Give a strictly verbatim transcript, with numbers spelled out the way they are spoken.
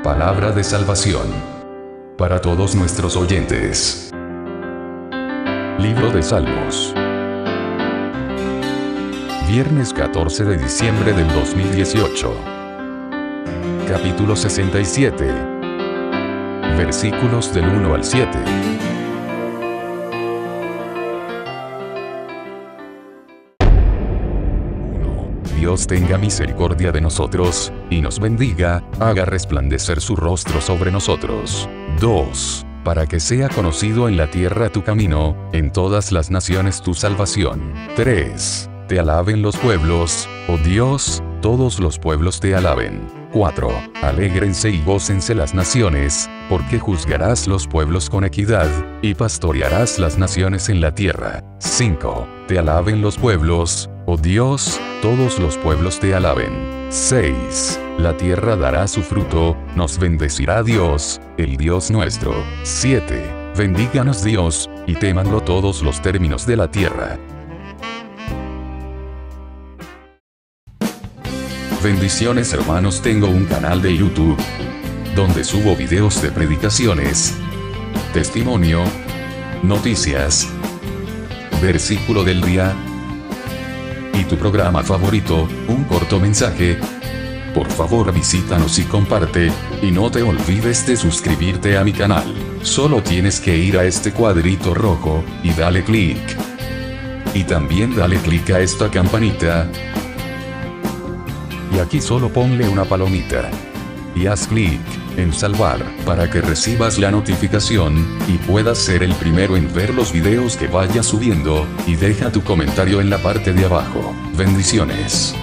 Palabra de salvación para todos nuestros oyentes. Libro de Salmos. Viernes catorce de diciembre del dos mil dieciocho. Capítulo sesenta y siete. Versículos del uno al siete. Dios tenga misericordia de nosotros, y nos bendiga, haga resplandecer su rostro sobre nosotros. dos. Para que sea conocido en la tierra tu camino, en todas las naciones tu salvación. tres. Te alaben los pueblos, oh Dios, todos los pueblos te alaben. cuatro. Alégrense y gócense las naciones, porque juzgarás los pueblos con equidad, y pastorearás las naciones en la tierra. cinco. Te alaben los pueblos, oh Dios, todos los pueblos te alaben. seis. La tierra dará su fruto, nos bendecirá Dios, el Dios nuestro. siete. Bendíganos Dios, y témanlo todos los términos de la tierra. Bendiciones hermanos, tengo un canal de YouTube, donde subo videos de predicaciones, testimonio, noticias, versículo del día, y tu programa favorito, un corto mensaje. Por favor visítanos y comparte, y no te olvides de suscribirte a mi canal. Solo tienes que ir a este cuadrito rojo, y dale clic. Y también dale clic a esta campanita. Y aquí solo ponle una palomita. Y haz clic en salvar, para que recibas la notificación, y puedas ser el primero en ver los videos que vaya subiendo, y deja tu comentario en la parte de abajo. Bendiciones.